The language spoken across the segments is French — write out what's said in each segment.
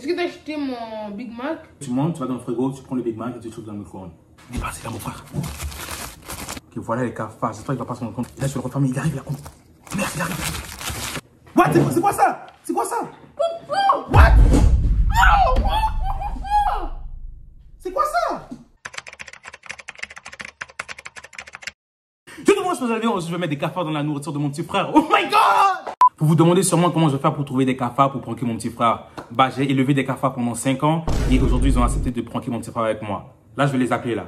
Est-ce que t'as acheté mon Big Mac? Tu montes, tu vas dans le frigo, tu prends le Big Mac et tu le chauffes dans le micro-ondes. Il est passé là, mon frère. Ok, voilà les cafards. C'est toi qui vas pas se rendre compte. Là, je vais le refermer. Il arrive là. Merde, il arrive. What? C'est quoi ça? C'est quoi ça? What? C'est quoi ça? Je demande si vous avez envie, je vais mettre des cafards dans la nourriture de mon petit frère. Oh my god! Vous vous demandez sûrement comment je vais faire pour trouver des cafards pour pranker mon petit frère. Bah, j'ai élevé des cafards pendant 5 ans et aujourd'hui, ils ont accepté de pranker mon petit frère avec moi. Là, je vais les appeler là.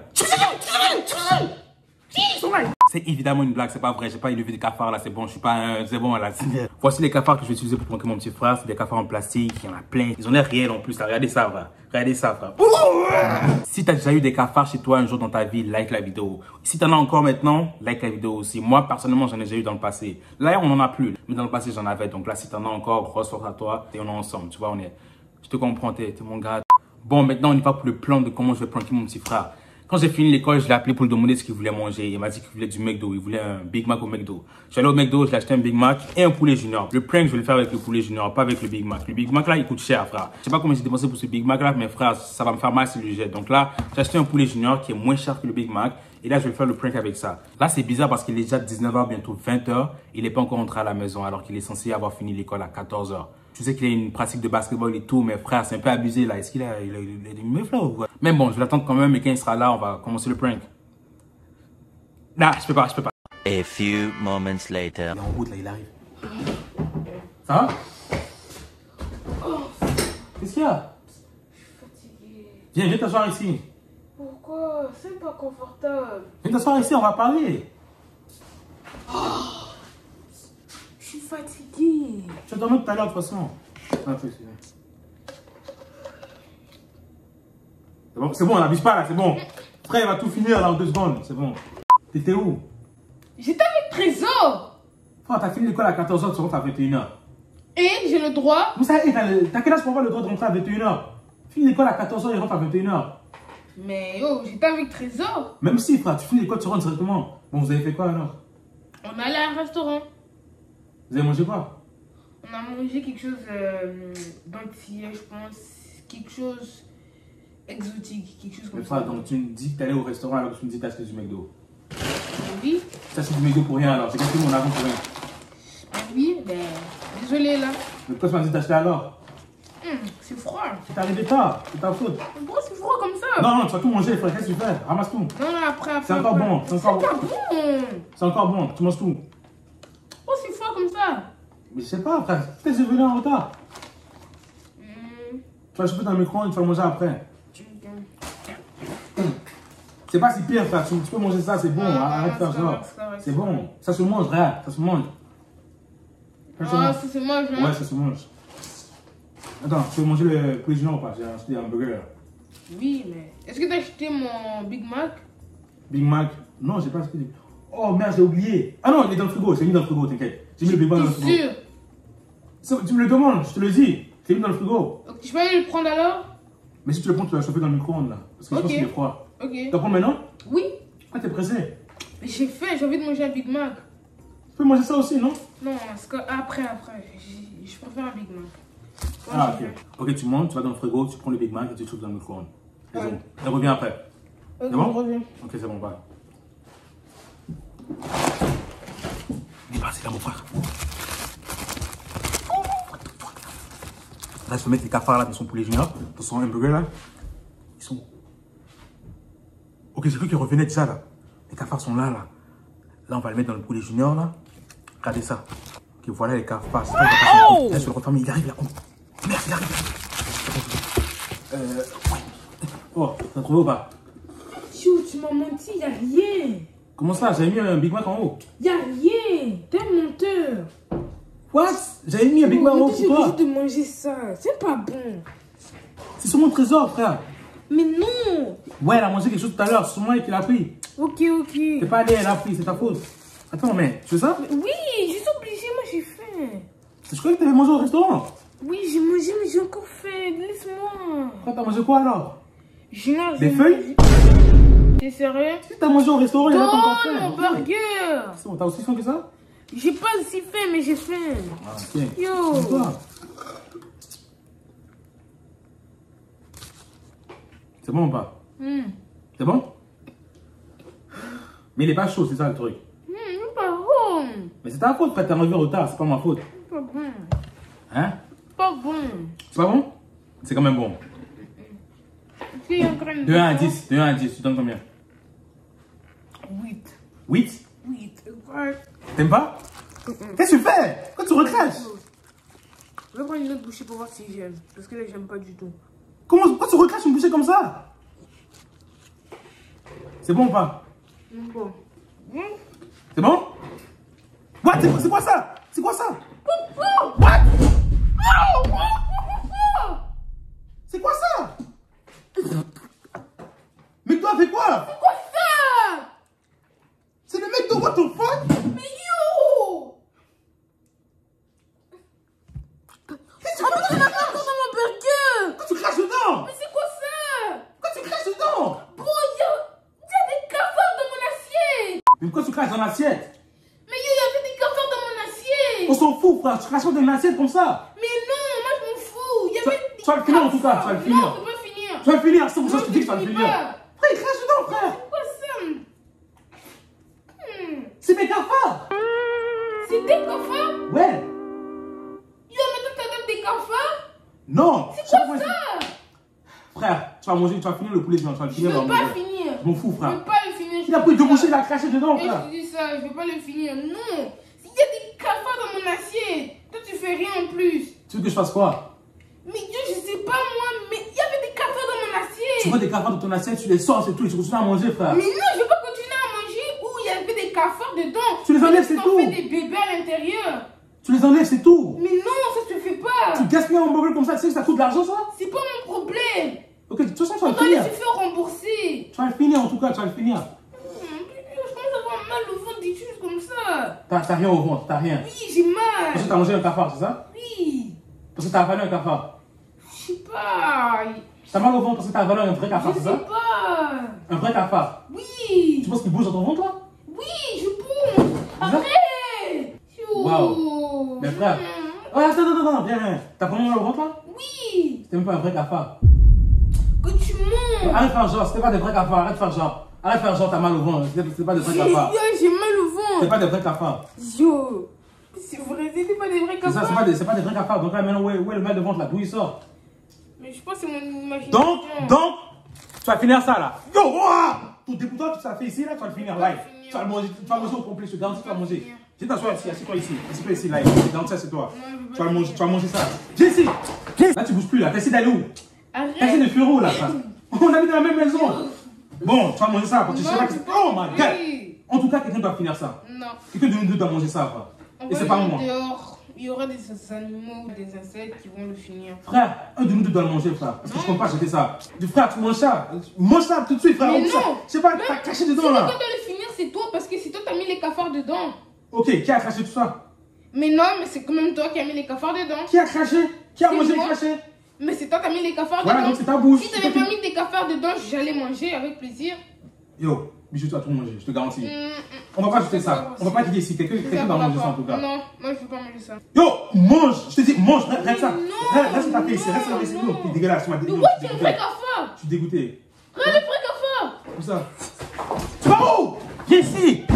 C'est évidemment une blague, c'est pas vrai. J'ai pas élevé des cafards là, c'est bon, je suis pas un. C'est bon là. Voici les cafards que je vais utiliser pour pranker mon petit frère. C'est des cafards en plastique, il y en a plein. Ils ont l'air réels en plus là. Regardez ça, frère. Regardez ça, frère. Si t'as déjà eu des cafards chez toi un jour dans ta vie, like la vidéo. Si t'en as encore maintenant, like la vidéo aussi. Moi, personnellement, j'en ai déjà eu dans le passé. Là, on en a plus. Mais dans le passé, j'en avais. Donc là, si t'en as encore, grosse force à toi. Et on est ensemble. Tu vois, on est. Je te comprends, t'es mon gars. Bon, maintenant, on y va pour le plan de comment je vais pranker mon petit frère. Quand j'ai fini l'école, je l'ai appelé pour lui demander ce qu'il voulait manger. Il m'a dit qu'il voulait du McDo. Il voulait un Big Mac au McDo. Je suis allé au McDo, je lui ai acheté un Big Mac et un poulet junior. Le prank, je vais le faire avec le poulet junior, pas avec le Big Mac. Le Big Mac là, il coûte cher, frère. Je sais pas combien j'ai dépensé pour ce Big Mac là, mais frère, ça va me faire mal si je le jette. Donc là, j'ai acheté un poulet junior qui est moins cher que le Big Mac. Et là, je vais faire le prank avec ça. Là, c'est bizarre parce qu'il est déjà 19 h, bientôt 20 h. Il n'est pas encore rentré à la maison alors qu'il est censé avoir fini l'école à 14 h. Je sais qu'il a une pratique de basketball et tout, mais frère, c'est un peu abusé là. Est-ce qu'il a des meufs là ou quoi? Mais bon, je vais l'attendre quand même et quand il sera là, on va commencer le prank. Nah, je peux pas. A few moments later. Il est en route là, il arrive. Ça va? Qu'est-ce qu'il y a? Je suis fatiguée. Viens t'asseoir ici. Pourquoi? C'est pas confortable. Viens t'asseoir ici, on va parler. Je suis fatiguée. Je vais dormir tout à l'heure de toute façon. C'est bon, on n'abuse pas là, c'est bon. Frère, il va tout finir là en 2 secondes, c'est bon. T'étais où? J'étais avec Trésor. Frère, t'as fini l'école à 14 h, tu rentres à 21 h. Et j'ai le droit. Vous savez, t'as quel âge pour avoir le droit de rentrer à 21 h? Finis l'école à 14 h, il rentre à 21 h. Mais oh, j'étais avec Trésor. Même si, frère, tu finis l'école, tu rentres directement. Bon, vous avez fait quoi alors? On est allé à un restaurant. Vous avez mangé quoi? On a mangé quelque chose d'antillais, je pense. Quelque chose exotique, quelque chose comme Mais ça. frère, donc tu me dis que t'es allé au restaurant alors que tu me dis que t'as acheté du McDo. Oui. T'as acheté du McDo pour rien alors, j'ai gâté mon argent pour rien. Oui, mais désolé là. Mais pourquoi tu m'as dit d'acheter alors? C'est froid. C'est arrivé tard, c'est ta faute. Pourquoi c'est froid comme ça? Non, tu vas tout manger, frère, qu'est-ce que tu fais? Ramasse tout. Non, après. C'est encore bon, c'est encore pas bon. bon. C'est encore bon, tu manges tout. Oh, c'est froid comme ça. Mais je sais pas, frère, peut-être que je vais venir en retard. Tu vas choper dans le micro-ondes, tu vas le manger après. C'est pas si pire, frère, tu peux manger ça, c'est bon, arrête de faire ça. C'est bon, ça se mange, regarde, ça se mange. Ça se mange, hein? Ouais, ça se mange. Attends, tu veux manger le poulet junior ou pas? J'ai acheté un burger. Oui, mais est-ce que t'as acheté mon Big Mac? Big Mac? Non, j'ai pas acheté. Oh merde, j'ai oublié. Ah non, il est dans le frigo, j'ai mis dans le frigo, t'inquiète. J'ai mis le Big Mac dans le frigo. Sûr? Tu me le demandes, je te le dis. C'est mis dans le frigo. Je peux aller le prendre alors? Mais si tu le prends, tu vas chauffer dans le micro-ondes là. Parce que je pense qu'il est froid. Ok. Tu vas prendre maintenant? Oui. Ah, t'es pressé? Mais j'ai faim, j'ai envie de manger un Big Mac. Tu peux manger ça aussi, non? Non, parce que après. Je préfère un Big Mac. Ah, ok. Ok, tu montes, tu vas dans le frigo, tu prends le Big Mac et tu chauffes dans le micro-ondes. C'est bon. Et reviens après. Ok, c'est bon? je reviens. Ok, c'est bon, bye. Il est passé là, mon frère. Là, je vais mettre les cafards là dans son poulet junior, dans son hamburger là. Ils sont. Ok, j'ai cru qu'ils revenaient déjà là. Les cafards sont là, là. Là, on va le mettre dans le poulet junior là. Regardez ça. Ok, voilà les cafards. Oh! Là, je vais le refermer. Il arrive là. Merde, il arrive là. Ouais. Oh, t'as trouvé ou pas? Chou, tu m'as menti, y'a rien. Comment ça? J'avais mis un Big Mac en haut. Y'a rien. T'es un menteur. What? J'avais mis un Big Mac en haut pour toi. J'ai envie de manger ça. C'est pas bon. C'est sur mon trésor, frère. Mais non. Ouais, elle a mangé quelque chose tout à l'heure. C'est moi qui l'a pris. Ok. C'est pas elle, elle a pris, c'est ta faute. Attends, mais tu veux ça? Oui, je suis obligée, moi j'ai faim. Je croyais que t'avais mangé au restaurant. Oui, j'ai mangé, mais j'ai encore faim. Laisse-moi. T'as mangé quoi alors? Des feuilles? T'es sérieux? Si t'as mangé au restaurant, il y a encore faim. Mon burger. C'est bon, t'as aussi faim que ça? J'ai pas aussi faim, mais j'ai faim. Ah, ok. Yo. Toi. C'est bon ou pas? Hmm. C'est bon? Mais il est pas chaud, c'est ça le truc. C'est pas bon. Mais c'est ta faute, frère, t'es arrivé en retard, c'est pas ma faute. C'est pas bon. Hein? Pas bon. C'est pas bon? C'est quand même bon. Est-ce qu'il y a encore une De 1 à question? 10, de 1 à 10, tu donnes combien? 8. 8? 8. T'aimes pas? Qu'est-ce que tu fais? Pourquoi tu recraches? Je vais prendre une autre bouchée pour voir si j'aime. Parce que là, j'aime pas du tout. Pourquoi tu recraches une bouchée comme ça? C'est bon ou pas? Bon. C'est bon? What? C'est quoi ça? C'est quoi ça? What? C'est quoi ça? Mais toi, fais quoi? C'est quoi ça? C'est le mec de what the fuck? Mais yo! Dans mon burger! Pourquoi tu craches dedans? Mais c'est quoi ça? Pourquoi tu craches dedans? Bro, y a des cafards dans mon assiette! Mais pourquoi tu craches dans l'assiette? Mais yo, y avait des cafards dans mon assiette! On s'en fout, frère. Tu craches dans une assiette comme ça. Mais non, moi je m'en fous! Y avait des Tu vas le finir en tout cas, tu vas le finir. Non, je peux pas finir! Tu vas le finir, c'est pour ça que Non, je te dis que tu vas le je finis finir. pas. Frère, il crache dedans, frère. C'est quoi ça? C'est mes cafards. C'est des cafards? Ouais. Yo, mais toi t'adoptes des cafards? Non. C'est quoi ça? Frère, tu vas manger, tu vas finir le poulet, tu vas le Je finir. veux on va pas manger. finir! Je m'en fous, Je frère. veux pas le finir! Il a pris deux bouchées, il a craché dedans, Et je frère. te dis ça, je veux pas le finir. Non! Il y a des cafards dans mon assiette! Toi tu fais rien en plus! Tu veux que je fasse quoi? Mais Dieu, je sais pas moi, mais il y avait des cafards dans mon Tu assiette! vois des cafards dans ton assiette, tu les sors, c'est tout, et tu continues à manger, frère. Mais non, je veux pas continuer à manger où il y avait des cafards dedans! Tu les enlèves, c'est On tout. fait des bébés à l'intérieur! Tu les enlèves, c'est tout. Mais non, ça se fait pas! Tu gaspilles un burger comme ça, tu sais que ça coûte de l'argent, ça? C'est pas mon problème! Ok, de toute façon, tu vas On le doit les finir. faire rembourser! Tu vas le finir, en tout cas, tu vas le finir. Je commence à avoir mal au ventre des choses comme ça! T'as rien au ventre, t'as rien. Oui, j'ai mal! Parce que t'as mangé un cafard, c'est ça? Oui! Parce que t'as avalé un cafard. Je sais pas! T'as mal au ventre parce que t'as avalé un vrai cafard, Je c'est sais ça? pas! Un vrai cafard. Oui! Tu penses qu'il bouge dans ton ventre, là? Oui, je bouge! Arrête! Waouh. Mais frère. Oh, attends, viens. T'as vraiment mal au ventre, là? Oui! C'était même pas un vrai cafard. Que tu montes! Arrête de faire genre, c'était pas des vrais cafards, arrête de faire genre. Arrête de faire genre, t'as mal au ventre, c'était pas des vrais cafards. J'ai mal au C'est ventre! pas des vrais cafards. Yo! C'est vrai, c'était pas des vrais C'est ça, cafards! c'est pas des vrais cafards. Donc là, maintenant, où est le mal de ventre, là? D'où il sort? Mais je pense que c'est mon imagination. Donc, tu vas finir ça, là. Yo, ouah! Tout dégoûtant que tu as fait ici, là, tu vas le finir live. finir. Tu vas le manger au complet, je te garantis que tu vas manger. finir. Viens t'asseoir ici, assieds-toi ici. Assieds-toi ici, live. Je te garantis, c'est toi. Non, je veux pas Tu vas le manger, finir. tu vas manger ça. Viens ici. Là, tu bouges plus, là. T'essaies d'aller où? T'essaies Arrête! de fuir où, là, frère? On habite dans la même maison. Bon, tu vas manger ça, parce que je sais pas que c'est. Oh my god! Oui. En tout cas, quelqu'un doit finir ça. Non. Quelqu'un de nous deux doit manger ça, frère. On Et va c'est pas le moi. dehors. Il y aura des animaux, des insectes qui vont le finir. Frère, un de nous deux doit le manger, frère. Parce que je comprends pas jeter ça. Du frère, tu manges ça. Mange ça tout de suite, frère. Mais On- ça- non. Je sais pas, Mais t'as caché Si dedans, quelqu'un là. doit le finir, c'est toi, parce que c'est toi, t'as mis les cafards dedans. Ok, qui a craché tout ça? Mais non, mais c'est quand même toi qui as mis les cafards dedans. Qui a craché? Qui a C'est mangé et moi. craché? Mais c'est toi qui as mis les cafards Voilà, dedans. donc c'est ta bouche. Si t'avais pas mis des cafards dedans, j'allais manger avec plaisir. Yo, Bijou, tu vas tout manger, je te garantis. On va pas jeter ça. On va pas quitter ici. Quelqu'un doit manger ça en tout cas. Non, moi je veux pas manger ça. Yo, mange. Je te dis, mange. Reste ça. Mais non, Reste ce que t'as fait ici. Reste ce que t'as fait ici. non. T'es dégueulasse. Tu m'as Mais dégoûté. ouais, c'est un vrai cafard. Je suis dégoûté. Regarde le vrai cafard. Où ça? Tu vas où? Viens ici.